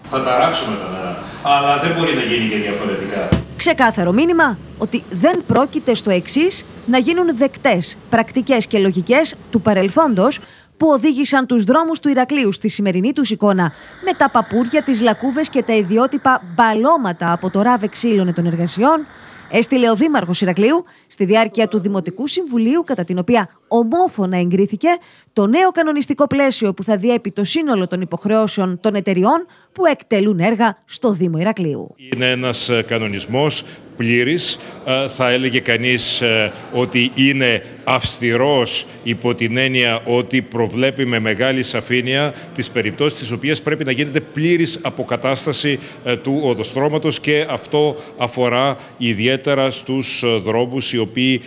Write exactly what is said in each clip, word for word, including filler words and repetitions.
Θα ταράξουμε τα νερά, αλλά δεν μπορεί να γίνει και διαφορετικά. Ξεκάθαρο μήνυμα ότι δεν πρόκειται στο εξής να γίνουν δεκτές πρακτικές και λογικές του παρελθόντος που οδήγησαν τους δρόμους του Ηρακλείου στη σημερινή τους εικόνα, με τα παπούρια, τις λακκούβες και τα ιδιότυπα μπαλώματα από το ράβε ξύλων των εργασιών, έστειλε ο Δήμαρχος Ηρακλείου στη διάρκεια του Δημοτικού Συμβουλίου, κατά την οποία ομόφωνα εγκρίθηκε το νέο κανονιστικό πλαίσιο που θα διέπει το σύνολο των υποχρεώσεων των εταιριών που εκτελούν έργα στο Δήμο Ηρακλείου. Είναι ένας κανονισμός πλήρης, θα έλεγε κανείς ότι είναι αυστηρός υπό την έννοια ότι προβλέπει με μεγάλη σαφήνεια τις περιπτώσεις τις οποίες πρέπει να γίνεται πλήρης αποκατάσταση του οδοστρώματος, και αυτό αφορά ιδιαίτερα στους δρόμους οι οποίοι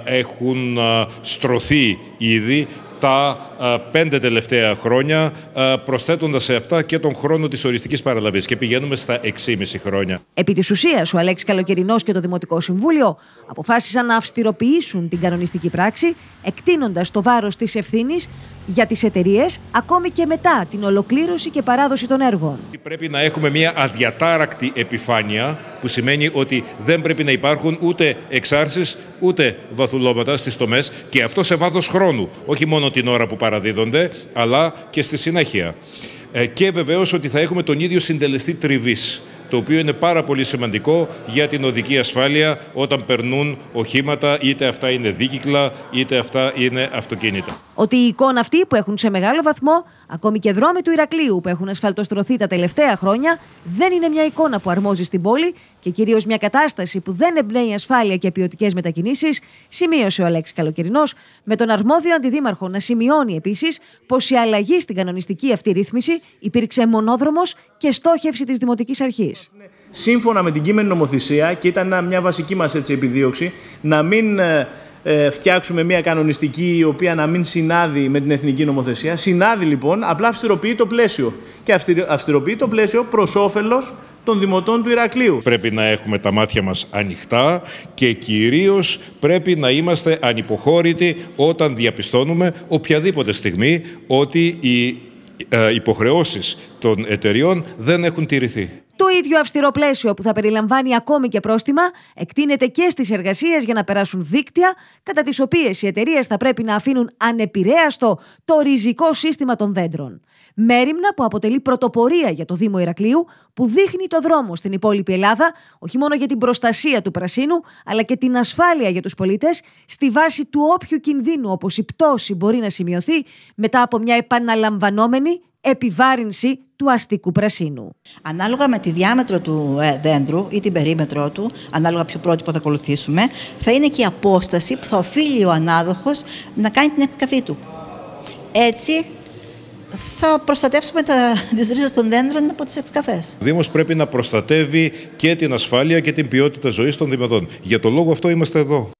έχουν στρωθεί ήδη τα πέντε τελευταία χρόνια, προσθέτοντας σε αυτά και τον χρόνο της οριστικής παραλαβής, και πηγαίνουμε στα έξι και μισό χρόνια. Επί της ουσίας, ο Αλέξης Καλοκαιρινός και το Δημοτικό Συμβούλιο αποφάσισαν να αυστηροποιήσουν την κανονιστική πράξη, εκτείνοντας το βάρος της ευθύνης για τις εταιρείες ακόμη και μετά την ολοκλήρωση και παράδοση των έργων. Πρέπει να έχουμε μια αδιατάρακτη επιφάνεια, που σημαίνει ότι δεν πρέπει να υπάρχουν ούτε εξάρσεις ούτε βαθουλώματα στις τομές, και αυτό σε βάθος χρόνου, όχι μόνο την ώρα που παραδίδονται, αλλά και στη συνέχεια. Και βεβαίως ότι θα έχουμε τον ίδιο συντελεστή τριβής, το οποίο είναι πάρα πολύ σημαντικό για την οδική ασφάλεια όταν περνούν οχήματα, είτε αυτά είναι δίκυκλα, είτε αυτά είναι αυτοκίνητα. Ότι η εικόνα αυτή που έχουν σε μεγάλο βαθμό ακόμη και δρόμοι του Ηρακλείου που έχουν ασφαλτοστρωθεί τα τελευταία χρόνια δεν είναι μια εικόνα που αρμόζει στην πόλη, και κυρίως μια κατάσταση που δεν εμπνέει ασφάλεια και ποιοτικές μετακινήσεις, σημείωσε ο Αλέξης Καλοκαιρινός, με τον αρμόδιο αντιδήμαρχο να σημειώνει επίσης πως η αλλαγή στην κανονιστική αυτή ρύθμιση υπήρξε μονόδρομος και στόχευση της Δημοτικής Αρχής. Σύμφωνα με την κείμενη νομοθεσία, και ήταν μια βασική μας έτσι επιδίωξη, να μην ε, φτιάξουμε μια κανονιστική η οποία να μην συνάδει με την εθνική νομοθεσία. Συνάδει λοιπόν, απλά αυστηροποιεί το πλαίσιο. Και αυστηροποιεί το πλαίσιο προς όφελος των δημοτών του Ηρακλείου. Πρέπει να έχουμε τα μάτια μας ανοιχτά και κυρίως πρέπει να είμαστε ανυποχώρητοι όταν διαπιστώνουμε οποιαδήποτε στιγμή ότι οι ε, υποχρεώσεις των εταιριών δεν έχουν τηρηθεί. Το ίδιο αυστηρό πλαίσιο, που θα περιλαμβάνει ακόμη και πρόστιμα, εκτείνεται και στις εργασίες για να περάσουν δίκτυα, κατά τις οποίες οι εταιρείες θα πρέπει να αφήνουν ανεπηρέαστο το ριζικό σύστημα των δέντρων. Μέριμνα που αποτελεί πρωτοπορία για το Δήμο Ηρακλείου, που δείχνει το δρόμο στην υπόλοιπη Ελλάδα, όχι μόνο για την προστασία του πρασίνου, αλλά και την ασφάλεια για τους πολίτες, στη βάση του όποιου κινδύνου, όπως η πτώση μπορεί να σημειωθεί μετά από μια επαναλαμβανόμενη επιβάρυνση του αστικού πρασίνου. Ανάλογα με τη διάμετρο του δέντρου ή την περίμετρό του, ανάλογα ποιο πρότυπο θα ακολουθήσουμε, θα είναι και η απόσταση που θα οφείλει ο ανάδοχος να κάνει την εκταφή του. Έτσι θα προστατεύσουμε τα, τις ρίζες των δέντρων από τις εκταφές. Ο Δήμος πρέπει να προστατεύει και την ασφάλεια και την ποιότητα ζωής των δημοτών. Για το λόγο αυτό είμαστε εδώ.